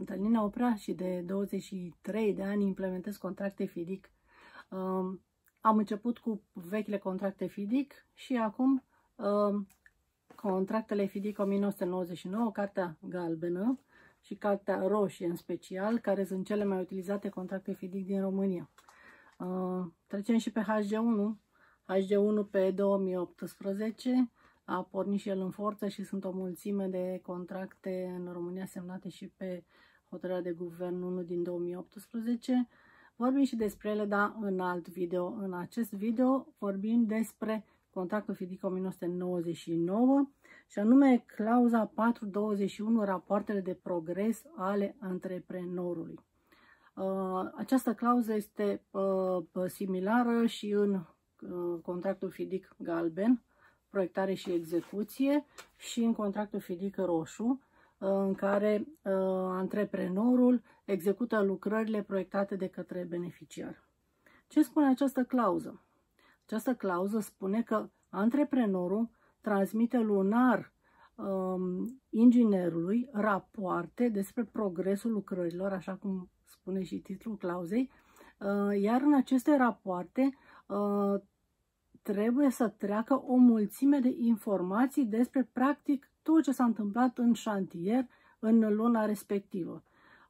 Sunt Alina Oprea și de 23 de ani implementez contracte FIDIC. Am început cu vechile contracte FIDIC și acum contractele FIDIC 1999, cartea galbenă și cartea roșie în special, care sunt cele mai utilizate contracte FIDIC din România. Trecem și pe HG1. HG1 pe 2018 a pornit și el în forță și sunt o mulțime de contracte în România semnate și pe hotărârea de guvern 1 din 2018. Vorbim și despre ele, dar în alt video. În acest video vorbim despre contractul FIDIC 1999 și anume clauza 421, rapoartele de progres ale antreprenorului. Această clauză este similară și în contractul FIDIC galben, proiectare și execuție, și în contractul FIDIC roșu, în care antreprenorul execută lucrările proiectate de către beneficiar. Ce spune această clauză? Această clauză spune că antreprenorul transmite lunar inginerului rapoarte despre progresul lucrărilor, așa cum spune și titlul clauzei, iar în aceste rapoarte trebuie să treacă o mulțime de informații despre practic tot ce s-a întâmplat în șantier în luna respectivă.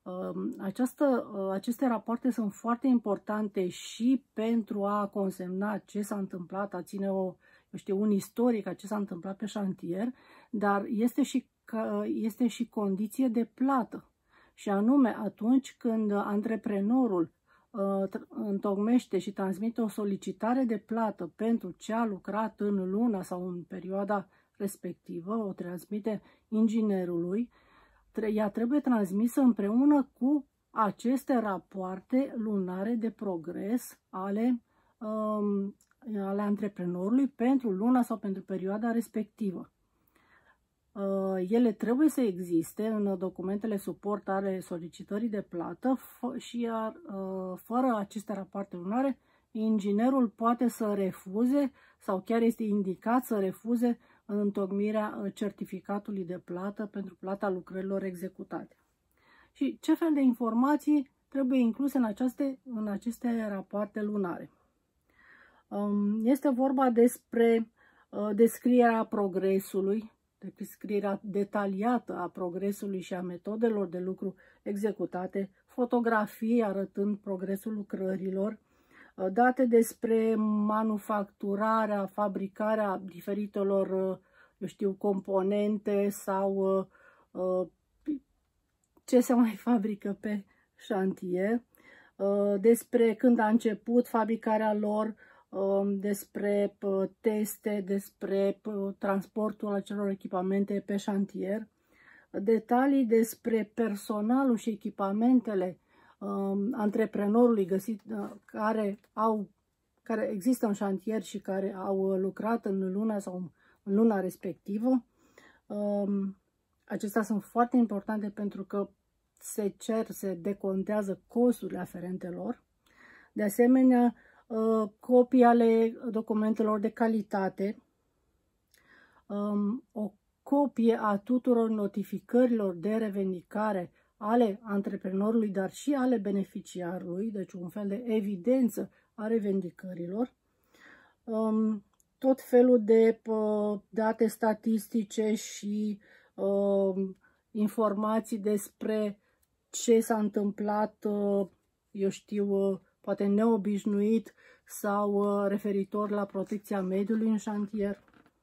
Aceste rapoarte sunt foarte importante și pentru a consemna ce s-a întâmplat, a ține un istoric a ce s-a întâmplat pe șantier, dar este și condiție de plată. Și anume atunci când antreprenorul întocmește și transmite o solicitare de plată pentru ce a lucrat în luna sau în perioada respectivă, o transmite inginerului, ea trebuie transmisă împreună cu aceste rapoarte lunare de progres ale antreprenorului pentru luna sau pentru perioada respectivă. Ele trebuie să existe în documentele suport ale solicitării de plată și fără aceste rapoarte lunare, inginerul poate să refuze sau chiar este indicat să refuze întocmirea certificatului de plată pentru plata lucrărilor executate. Și ce fel de informații trebuie incluse în aceste rapoarte lunare? Este vorba despre descrierea progresului, descrierea detaliată a progresului și a metodelor de lucru executate, fotografii arătând progresul lucrărilor, date despre manufacturarea, fabricarea diferitelor, componente sau ce se mai fabrică pe șantier, despre când a început fabricarea lor, despre teste, despre transportul acelor echipamente pe șantier, detalii despre personalul și echipamentele antreprenorului găsit, care există în șantier și care au lucrat în luna sau în luna respectivă. Acestea sunt foarte importante pentru că se decontează costurile aferente lor. De asemenea, copii ale documentelor de calitate, o copie a tuturor notificărilor de revendicare ale antreprenorului, dar și ale beneficiarului, deci un fel de evidență a revendicărilor, tot felul de date statistice și informații despre ce s-a întâmplat, poate neobișnuit sau referitor la protecția mediului în șantier.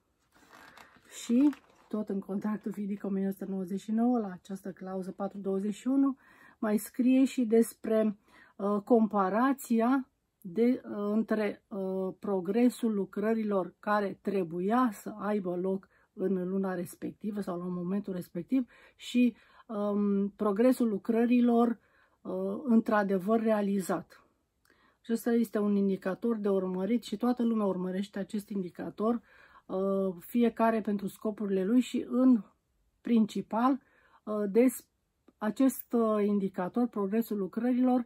Și tot în contractul FIDIC 1999, la această clauză 421, mai scrie și despre comparația între progresul lucrărilor care trebuia să aibă loc în luna respectivă sau la momentul respectiv și progresul lucrărilor într-adevăr realizat. Acesta este un indicator de urmărit și toată lumea urmărește acest indicator, fiecare pentru scopurile lui și în principal acest indicator, progresul lucrărilor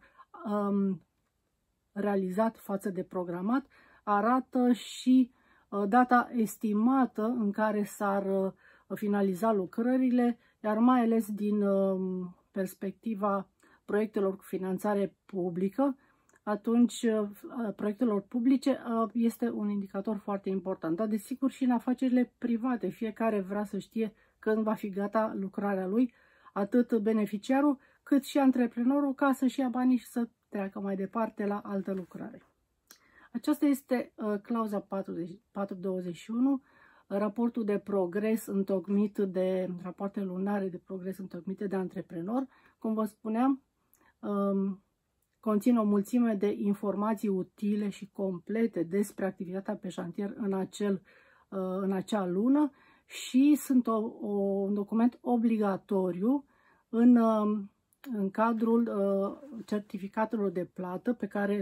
realizat față de programat, arată și data estimată în care s-ar finaliza lucrările, iar mai ales din perspectiva proiectelor cu finanțare publică, atunci proiectelor publice este un indicator foarte important. Dar desigur și în afacerile private, fiecare vrea să știe când va fi gata lucrarea lui, atât beneficiarul cât și antreprenorul, ca să-și ia banii și să treacă mai departe la altă lucrare. Aceasta este clauza 421, raportul de progres întocmit de rapoarte lunare de progres întocmite de antreprenor. Cum vă spuneam, conține o mulțime de informații utile și complete despre activitatea pe șantier în acea lună și sunt un document obligatoriu în cadrul certificatelor de plată pe care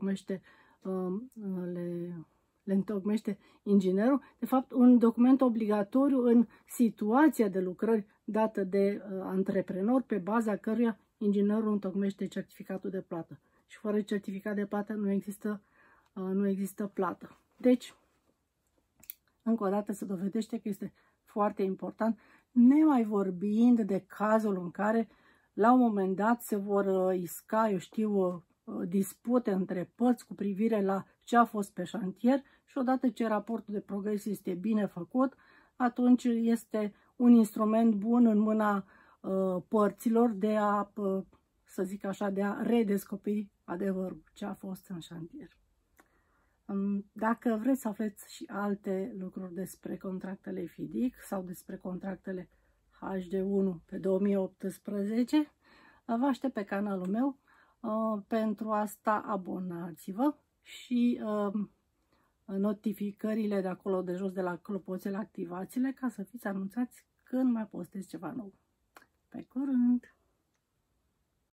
le întocmește inginerul. De fapt, un document obligatoriu în situația de lucrări dată de antreprenor, pe baza căruia inginerul întocmește certificatul de plată. Și fără certificat de plată nu există plată. Deci, încă o dată se dovedește că este foarte important, nemai vorbind de cazul în care la un moment dat se vor isca, dispute între părți cu privire la ce a fost pe șantier și odată ce raportul de progres este bine făcut, atunci este un instrument bun în mâna părților de a, să zic așa, de a redescoperi adevărul, ce a fost în șantier. Dacă vreți să aflați și alte lucruri despre contractele FIDIC sau despre contractele HD1 pe 2018, vă aștept pe canalul meu. Pentru asta abonați-vă și notificările de acolo de jos, de la clopoțel, activați-le ca să fiți anunțați când mai postez ceva nou. Pe curând!